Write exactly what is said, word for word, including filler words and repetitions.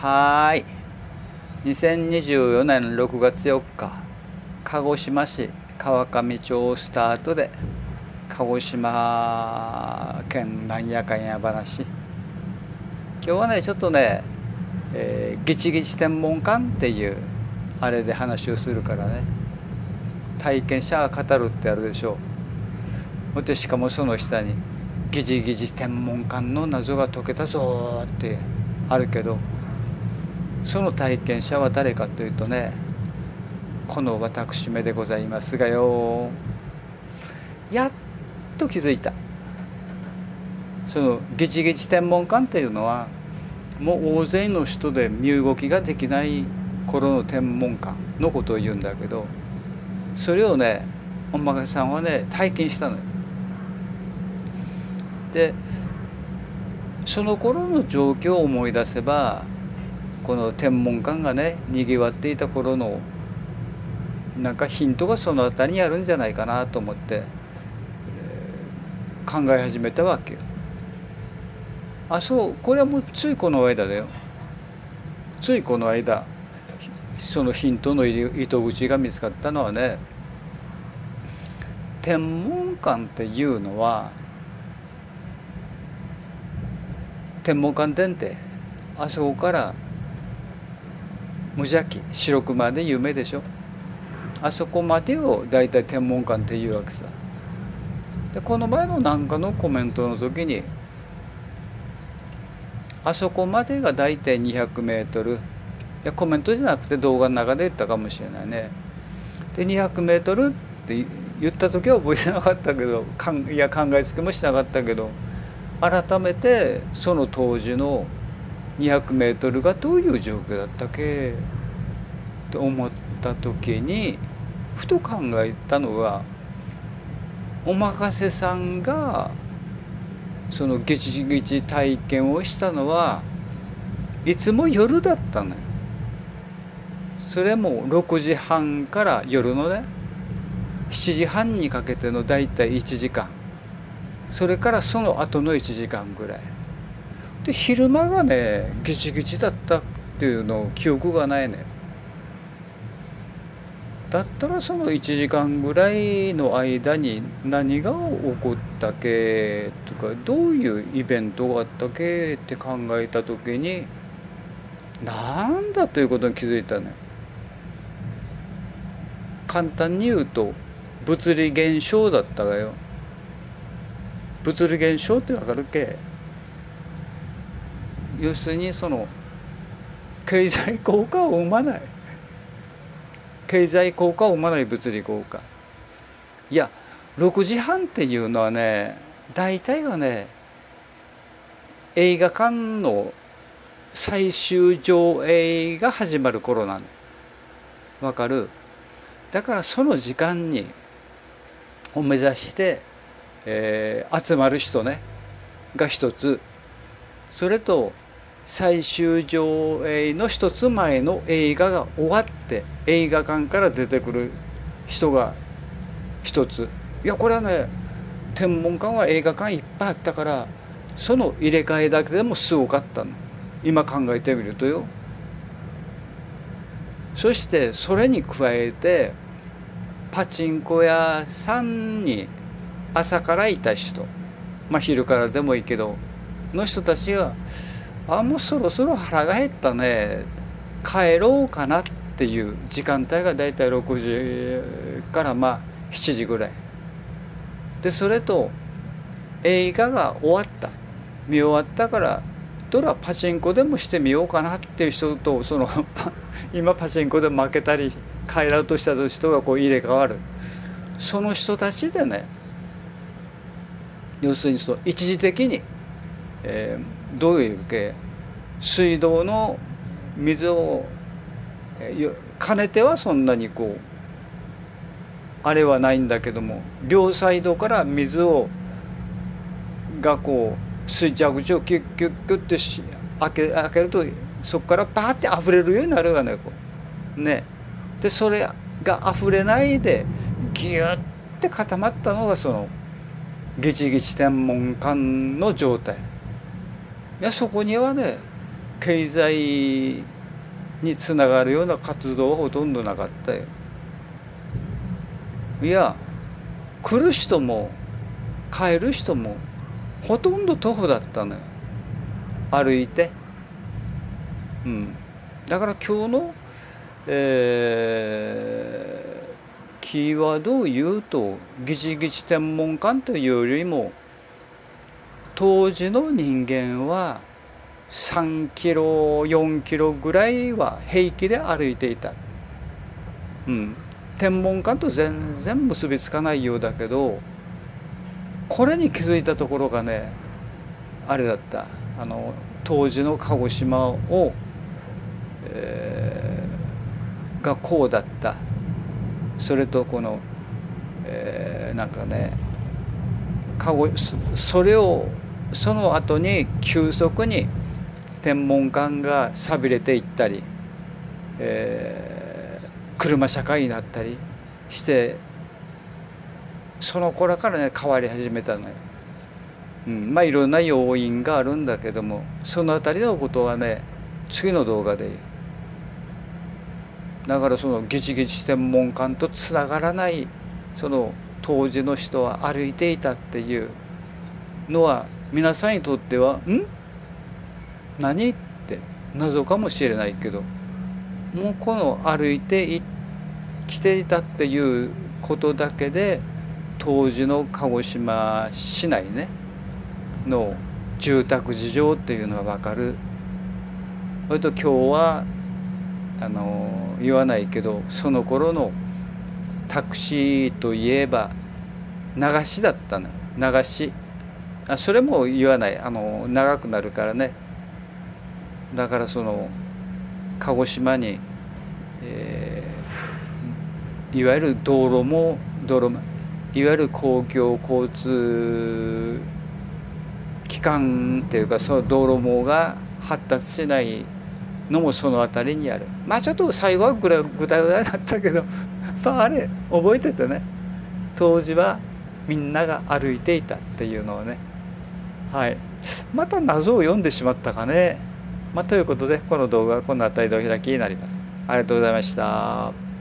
はーい。にせんにじゅうよねんろくがつよっか、鹿児島市川上町スタートで、鹿児島県なんやかんや話。今日はね、ちょっとね、えー、ギチギチ天文館っていうあれで話をするからね、体験者が語るってあるでしょう。でしかもその下にギチギチ天文館の謎が解けたぞってあるけど、その体験者は誰かというとね、この私めでございますがよ、やっと気づいた。そのギチギチ天文館っていうのは、もう大勢の人で身動きができない頃の天文館のことを言うんだけど、それをね、おまかせさんはね、体験したのよ。で、その頃の状況を思い出せば、この天文館がね、にぎわっていた頃のなんかヒントがその辺りにあるんじゃないかなと思って、えー、考え始めたわけよ。あ、そう、これはもうついこの間だよ。ついこの間、そのヒントの糸口が見つかったのはね、天文館っていうのは、天文館店ってあそこから無邪気白熊で有名でしょ。あそこまでをだいたい天文館っていうわけさ。でこの前のなんかのコメントの時に、あそこまでがだいたいにひゃくメートル、いやコメントじゃなくて動画の中で言ったかもしれないね。でにひゃくメートルって言った時は覚えてなかったけど、かんいや考えつきもしなかったけど、改めてその当時のにひゃくメートルがどういう状況だったっけって思った時に、ふと考えたのが、おまかせさんがそのギチギチ体験をしたのはいつも夜だったのよ。それもろくじはんから夜のねしちじはんにかけてのだいたいいちじかん、それからその後のいちじかんぐらいで、昼間がねギチギチだったっていうの記憶がないね。だったらそのいちじかんぐらいの間に何が起こったっけとか、どういうイベントがあったっけって考えた時に、なんだということに気づいたね。簡単に言うと物理現象だったがよ。物理現象ってわかるっけ？要するにその経済効果を生まない経済効果を生まない物理効果。いやろくじはんっていうのはね、大体がね映画館の最終上映が始まる頃なの。わかる？だからその時間にを目指して、えー、集まる人ねが一つ、それと最終上映の一つ前の映画が終わって映画館から出てくる人が一つ。いやこれはね、天文館は映画館いっぱいあったから、その入れ替えだけでもすごかったの、今考えてみるとよ。そしてそれに加えてパチンコ屋さんに朝からいた人、まあ昼からでもいいけどの人たちが、あもうそろそろ腹が減ったね、帰ろうかなっていう時間帯がだいたいろくじからまあしちじぐらいで、それと映画が終わった、見終わったからどれはパチンコでもしてみようかなっていう人と、その今パチンコで負けたり帰ろうとした人がこう入れ替わる、その人たちでね、要するにその一時的に、えー、どういうわけ、水道の水を、えー、兼ねてはそんなにこうあれはないんだけども、両サイドから水をがこうスイッチ口をキュッキュッキュッてし開け開けると、そこからバーって溢れるようになるがね、こうね。でそれが溢れないでギュッて固まったのがそのギチギチ天文館の状態。いやそこにはね経済につながるような活動はほとんどなかったよ。いや、来る人も帰る人もほとんど徒歩だったのよ、歩いて。うん、だから今日の、えーキーワードを言うと、ギチギチ天文館というよりも、当時の人間はさんキロよんキロぐらいは平気で歩いていた。うん、天文館と全然結びつかないようだけど、これに気づいたところがね、あれだった。あの当時の鹿児島を、えーがこうだった。それとこの、えーなんかね、鹿児それをその後に急速に天文館が寂れていったり、えー車社会になったりして、その頃からね変わり始めたのよ。うん、まあいろんな要因があるんだけども、そのあたりのことはね次の動画で。だからそのギチギチ天文館とつながらない、その当時の人は歩いていたっていうのは皆さんにとっては「ん何?」って謎かもしれないけど、もうこの歩いてきていたっていうことだけで当時の鹿児島市内ねの住宅事情っていうのが分かる。それと今日はあの言わないけど、その頃のタクシーといえば流しだったの。流しあそれも言わない、あの長くなるからね。だからその鹿児島に、えーいわゆる道路も道路もいわゆる公共交通機関っていうか、その道路網が発達しないのもその辺りにある。まあちょっと最後はぐらぐだぐだだったけどまああれ覚えててね、当時はみんなが歩いていたっていうのをね。はい、また謎を読んでしまったかね。まあ、ということでこの動画はこの辺りでお開きになります。ありがとうございました。